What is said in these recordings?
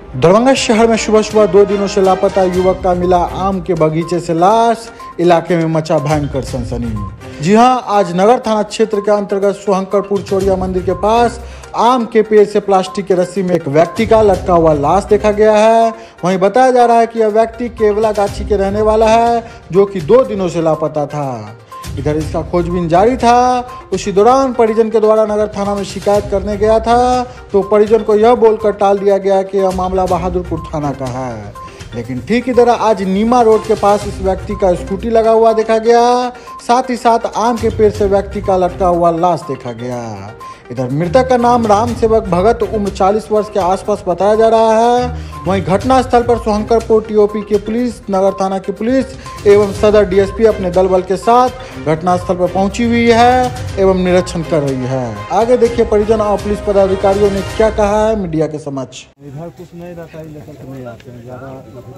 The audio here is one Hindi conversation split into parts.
दरभंगा शहर में सुबह सुबह 2 दिनों से लापता युवक का मिला आम के बगीचे से लाश। इलाके में मचा भयंकर सनसनी। जी हां, आज नगर थाना क्षेत्र के अंतर्गत सोहंकरपुर चोरिया मंदिर के पास आम के पेड़ से प्लास्टिक की रस्सी में एक व्यक्ति का लटका हुआ लाश देखा गया है। वहीं बताया जा रहा है कि यह व्यक्ति केवला गाछी के रहने वाला है, जो कि 2 दिनों से लापता था। इधर इसका खोजबीन जारी था। उसी दौरान परिजन के द्वारा नगर थाना में शिकायत करने गया था, तो परिजन को यह बोलकर टाल दिया गया कि यह मामला बहादुरपुर थाना का है। लेकिन ठीक इधर आज नीमा रोड के पास इस व्यक्ति का स्कूटी लगा हुआ देखा गया। साथ ही साथ आम के पेड़ से व्यक्ति का लटका हुआ लाश देखा गया। इधर मृतक का नाम राम सेवक भगत उम्र 40 वर्ष के आसपास बताया जा रहा है। वहीं घटनास्थल पर सोहंकरपुर टीओपी की पुलिस, नगर थाना की पुलिस एवं सदर डीएसपी अपने दल बल के साथ घटनास्थल पर पहुंची हुई है एवं निरीक्षण कर रही है। आगे देखिए परिजन और पुलिस पदाधिकारियों ने क्या कहा है मीडिया के समक्ष। इधर कुछ नहीं रहता है, लेकिन नहीं आते हैं ज़्यादा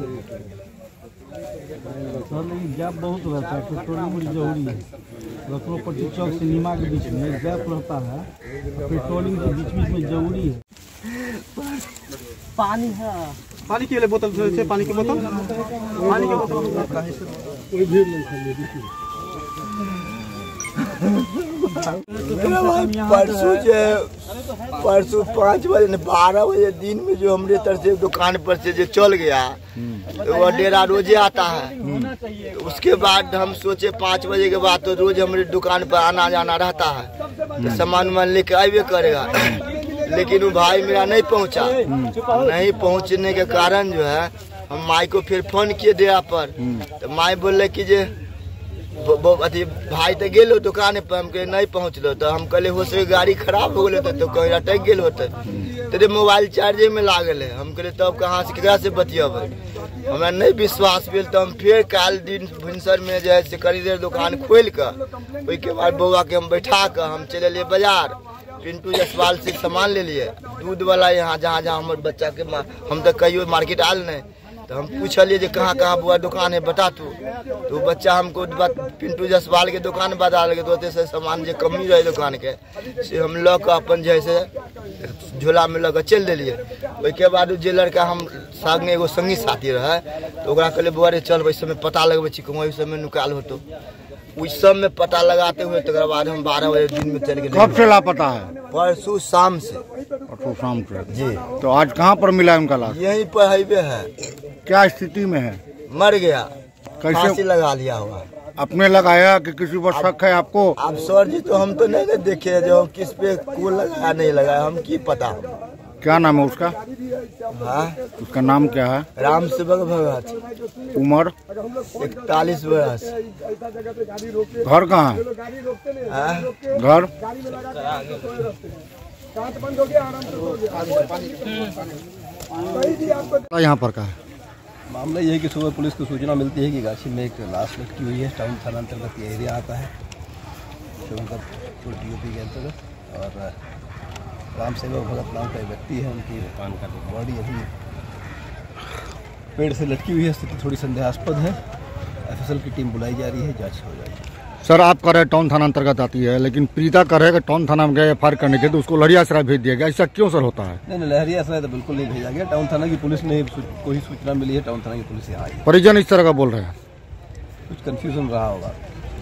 सर, लेकिन गैप बहुत रहता है। पेट्रोलिंग बड़ी जरूरी है। रत्नोपट्टी चौक से नीमा के बीच में गैप रहता है, पेट्रोलिंग के बीच बीच में जरूरी है। पानी है, पानी के लिए बोतल से पानी की बोतल, पानी की बोतल कोई भीड़ नहीं खाली। परसों 5 बजे 12 बजे दिन में जो हमारे तरफ से दुकान पर से जो चल गया, तो वह डेरा रोजे आता है। तो उसके बाद हम सोचे 5 बजे के बाद तो रोज हमारे दुकान पर आना जाना रहता है, तो सामान वामान लेके आइए करेगा। लेकिन वो भाई मेरा नहीं पहुंचा। नहीं पहुंचने के कारण जो है हम माई को फिर फोन किए डेरा पर, तो माई बोले कि जे अथी भाई तो गेलो दुकान पर, हम कहे नहीं पहुँचलो। तो हम कहले हो सके गाड़ी खराब हो गए तो कहीं अटक गेल होते, तेरे मोबाइल चार्जे में लागल है। हम कहले तब कहाँ से केकरा से बतियब, हमें नहीं विश्वास भेल। तो हम फिर काल दिन भिनसर में जो है से करी देर दुकान खोल कर उसके बाद बउआ के हम बैठा कर हम चले लिए बाजार। पिंटू जसवाल से सामान ले लिए, दूध वाला यहाँ जहाँ जहाँ हमारे बच्चा के हम तो कहियो मार्केट आल नहीं। तो हम पूछलिए जे कहाँ कहाँ बुआ दुकान है बता तो बच्चा हमको पिंटू जसवाल के दुकान बता लगे। तो से सामान जो कमी रहे दुकान के से हम ल कर अपन जैसे झोला में लग चल दिलिए। उसके बाद जो लड़का हम संग एगो संगी साथी रहे, तो कहले बुआ रे चल वैसे में पता लगबे छी, वही समय निकाल होतो। उस सब में पता लगाते हुए तक बाद हम 12 बजे दिन में चल गए। कब से लापता है? परसों शाम से। परसों शाम से जी। तो आज कहाँ पर मिला उनका लाश? यहीं पर हाईवे है। क्या स्थिति में है? मर गया, कैसे लगा लिया हुआ। अपने लगाया कि किसी पर शक है आपको? अब सर जी तो हम तो नहीं देखे जो किस पे को लगाया नहीं लगाया, हम की पता। क्या नाम है उसका? हाँ, उसका नाम क्या है? राम सेवक भगत, उम्र 41 वर्ष। घर कहाँ है? घर यहाँ पर का है? मामला ये है कि सुबह पुलिस को सूचना मिलती है कि गाछी में एक लाश लटकी हुई है। टाउन थाना अंतर्गत ये एरिया आता है, सोहंकरपुर टीओपी के अंतर्गत। और राम सेवक भगत नाम का एक व्यक्ति है, उनकी दुकान का बॉडी अभी पेड़ से लटकी हुई है। स्थिति थोड़ी संदेहास्पद है। एफएसएल की टीम बुलाई जा रही है, जांच हो जाएगी। सर आप कह रहे टाउन थाना अंतर्गत आती है, लेकिन पीड़िता कह रहे हैं कि टाउन थाना में गए एफआईआर करने के, तो उसको लहरियासराय भेज दिया गया। ऐसा क्यों सर होता है? नहीं, लहरियासराय तो बिल्कुल नहीं भेजा गया। टाउन थाना की पुलिस ने कोई सूचना मिली है, टाउन थाना की पुलिस यहाँ आई। परिजन इस तरह का बोल रहे हैं, कुछ कंफ्यूजन रहा होगा।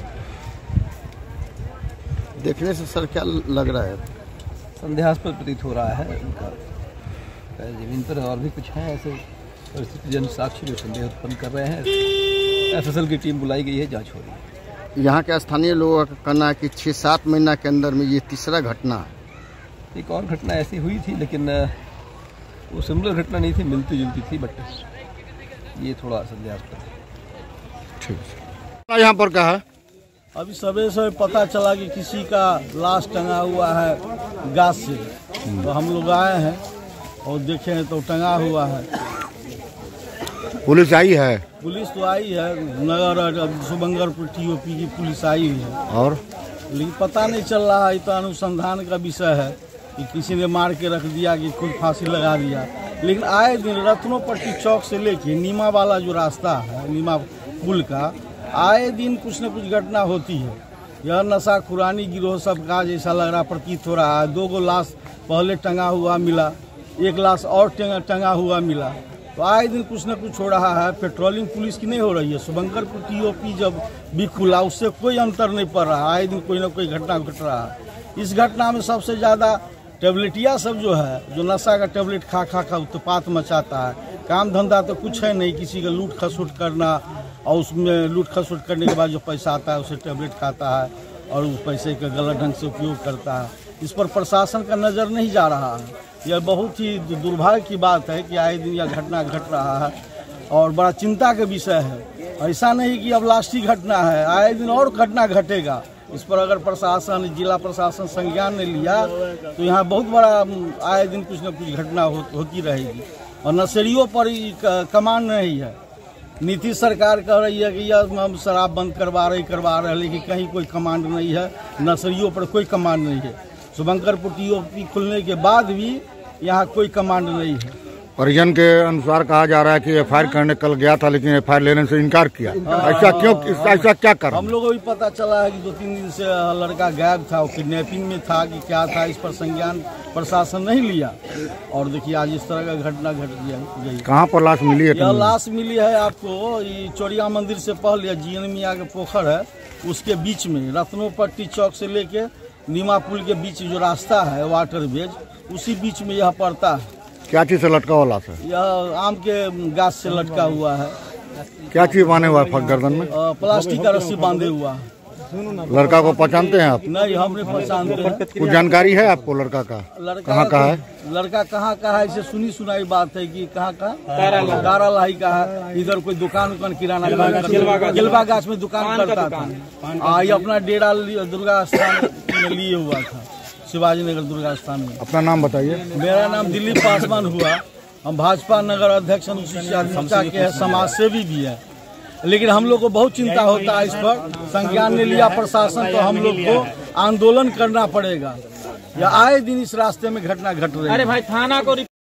देखने से सर क्या लग रहा है? संदेहास्पद प्रतीत हो रहा है उनका जमीन पर। और भी कुछ है ऐसे परिस्थिति जन साक्षी जो संदेह उत्पन्न कर रहे हैं। एफएसएल की टीम बुलाई गई है, जांच हो रही है। यहाँ के स्थानीय लोगों का कहना है कि 6-7 महीना के अंदर में ये तीसरा घटना है। एक और घटना ऐसी हुई थी, लेकिन वो सिमिलर घटना नहीं थी, मिलती जुलती थी, बट ये थोड़ा संदेहास्पद है। ठीक है। यहाँ पर क्या है? अभी सवेरे से पता चला कि किसी का लाश टंगा हुआ है गाछ से, तो हम लोग आए हैं और देखे हैं तो टंगा हुआ है। पुलिस आई है? पुलिस तो आई है, नगर सोहंकरपुर टीओपी की पुलिस आई हुई है। और लेकिन पता नहीं चल रहा है, तो अनुसंधान का विषय है कि किसी ने मार के रख दिया कि खुद फांसी लगा दिया। लेकिन आए दिन रत्नोपट्टी चौक से लेके नीमा वाला जो रास्ता है, नीमा पुल का, आए दिन कुछ न कुछ घटना होती है। यह नशा खुरानी गिरोह सब का जैसा लग रहा प्रतीत हो रहा है। 2 लाश पहले टंगा हुआ मिला, एक लाश और टंगा हुआ मिला। तो आए दिन कुछ न कुछ हो रहा है। पेट्रोलिंग पुलिस की नहीं हो रही है। शुभंकरपुर टीओपी जब भी खुला उससे कोई अंतर नहीं पड़ रहा। आए दिन कोई ना कोई घटना घट रहा है। इस घटना में सबसे ज़्यादा टेबलेटिया सब जो है, जो नशा का टेबलेट खा खा उत्पात मचाता है। काम धंधा तो कुछ है नहीं, किसी का लूट खसुट करना, और उसमें लूट खसुट करने के बाद जो पैसा आता है उसे टेबलेट खाता है और उस पैसे का गलत ढंग से उपयोग करता है। इस पर प्रशासन का नज़र नहीं जा रहा है। यह बहुत ही दुर्भाग्य की बात है कि आए दिन यह घटना घट रहा है और बड़ा चिंता का विषय है। ऐसा नहीं कि अब लास्ट ही घटना है, आए दिन और घटना घटेगा। इस पर अगर प्रशासन, जिला प्रशासन संज्ञान नहीं लिया तो यहाँ बहुत बड़ा आए दिन कुछ न कुछ घटना होती रहेगी। और नशेड़ियों पर कमांड नहीं है। नीतीश सरकार कह रही है कि यह हम शराब बंद करवा रहे, लेकिन कहीं कोई कमांड नहीं है। नशेड़ियों पर कोई कमांड नहीं है। शुभंकरपुर टीओपी खुलने के बाद भी यहाँ कोई कमांड नहीं है। परिजन के अनुसार कहा जा रहा है कि एफआईआर करने कल गया था, लेकिन एफआईआर लेने से इनकार किया। ऐसा क्यों, ऐसा क्या कारण? हम लोगों को भी पता चला है कि 2-3 दिन से लड़का गायब था, वो किडनैपिंग में था कि क्या था, इस पर संज्ञान प्रशासन नहीं लिया। और देखिए आज इस तरह का घटना घट गई। कहाँ पर लाश मिली है? यह लाश मिली है आपको चौड़िया मंदिर से पहले जीएन मियाँ के पोखर है, उसके बीच में रत्नोपट्टी चौक से लेके नीमा पुल के बीच जो रास्ता है वाटर वेज, उसी बीच में यह पड़ता है। क्या चीज से लटका हुआ लाश है? यह आम के गाछ से लटका हुआ है। क्या चीज बांधे हुआ है गर्दन में? प्लास्टिक का रस्सी बांधे हुआ है। लड़का को पहचानते हैं आप? नहीं, हम नहीं पहचानते हैं। कुछ जानकारी है आपको लड़का का? कहाँ का है? लड़का कहाँ का है इसे सुनी सुनाई बात है कि कहाँ का दारालाही का है। इधर कोई दुकान किराना गिलवा गाछ में दुकान करता था। ये अपना डेरा दुर्गा स्थान में लिए हुआ था, शिवाजी नगर दुर्गा स्थान में। अपना नाम बताइए। मेरा नाम दिलीप पासवान हुआ। हम भाजपा नगर अध्यक्ष अनुसूचित के समाज सेवी भी है। लेकिन हम लोग को बहुत चिंता होता है इस पर। संज्ञान ने लिया प्रशासन, तो हम लोग को आंदोलन करना पड़ेगा। या आए दिन इस रास्ते में घटना घट रही है। अरे भाई थाना को